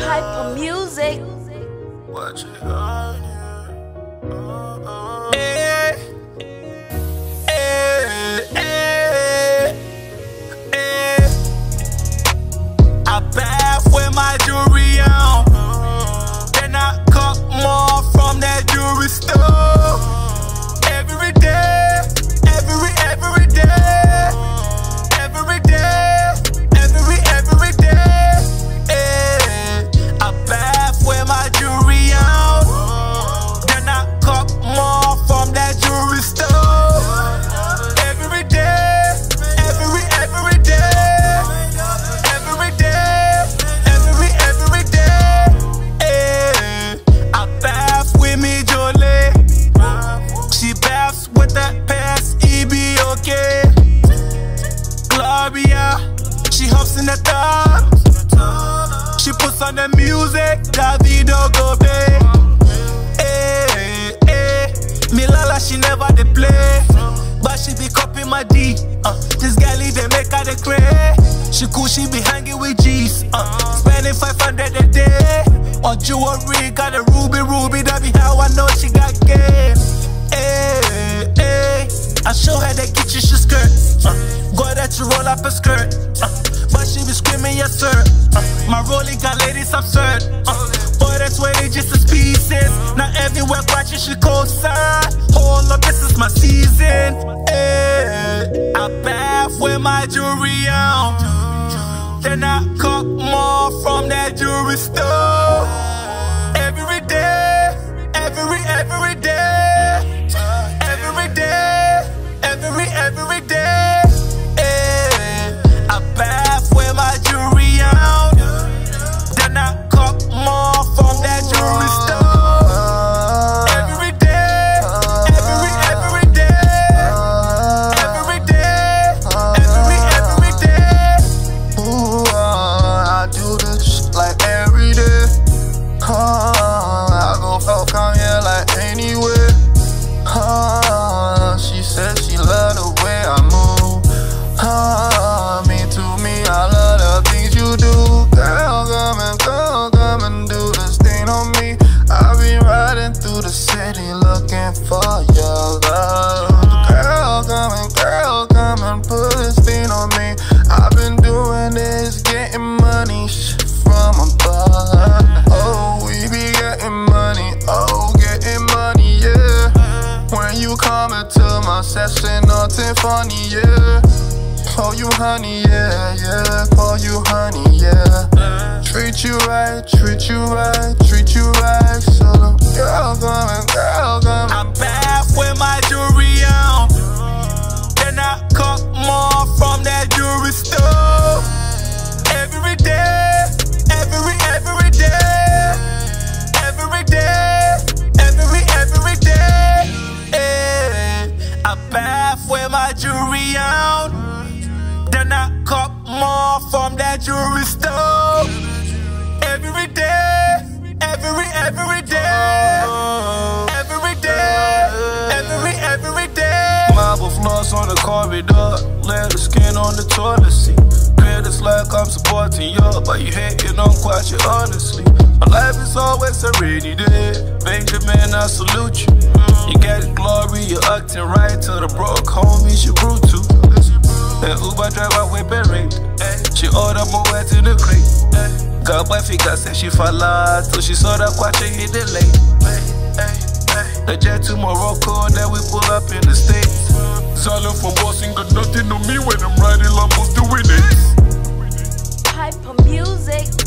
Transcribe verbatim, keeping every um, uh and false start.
Hyper music. Watch it on Hey, hey, hey, hey. I bath with my jewelry on, then I cut more from that jewelry store. Every day, every, every day, every day, every, every day. Hey, I bath with my jewelry on, then I cut more from that jewelry store. Every day, every, every day, every day, every, every day. Hey, I bath with me Jolie. She baths with that past E B okay. Gloria, she hops in the tub. She puts on the music, Davido go play. Hey, hey, Milala she never dey play, but she be copying my D. Uh, this galley they make her the cray. She cool, she be hanging with G's. Uh, spending five hundred a day on jewelry, got a ruby, ruby. That be how I know she got game. Hey, hey, I show her the kitchen she skirt. Uh, go that you roll up a skirt. Uh, but she be screaming yes sir. Uh, my rolling got ladies absurd. Uh, boy that's where they just as pieces. Now everywhere watching she co-sign. Hold up, this is my season. Hey, I bath with my jewelry on, then I cut more from that jewelry store. Every day, every, every day, every day, every, every day. Hey, I bath with my jewelry on, then I cut more from that jewelry store. Every day, every, every day, every day, every, every day. Ooh, uh, I do this like every day. Uh, I go fuck Kanye like anywhere. Uh, she said she love the way I move. Uh, me to me, I love the things you do. Girl, come and girl, come and do this thing on me. I be riding through the city looking for your love. Girl, come and girl, come and put this thing on me. I've been doing this, getting money from above. Oh, we be getting money, oh, getting money, yeah. When you come into my session, nothing funny, yeah. Call you honey, yeah, yeah. Call you honey, yeah. Treat you right, treat you right, treat you right. So girl, come and girl, come. I bath with my jewelry on, then I cut more from that jewelry store. Every day, every, every day, every day, every, every day. Hey, I bath with my jewelry on, then I cut more from that jewelry store. Every day, every, every day, every day, every, every day. Marble floors on the corridor, leather skin on the toilet seat. Clear this like I'm supporting you, but you hating on quite you honestly. My life is always a rainy day. Benjamin, I salute you. You getting glory, you're acting right. To the broke homies you grew to. The Uber driver with berate. She ordered more wet in the crate. Got boy figure said she fall out, so she saw that quite hit the late. The jet to Morocco, then we pull up in the States. Silent from bossing, got nothing on me when I'm riding Lambos doing it. Hyper music.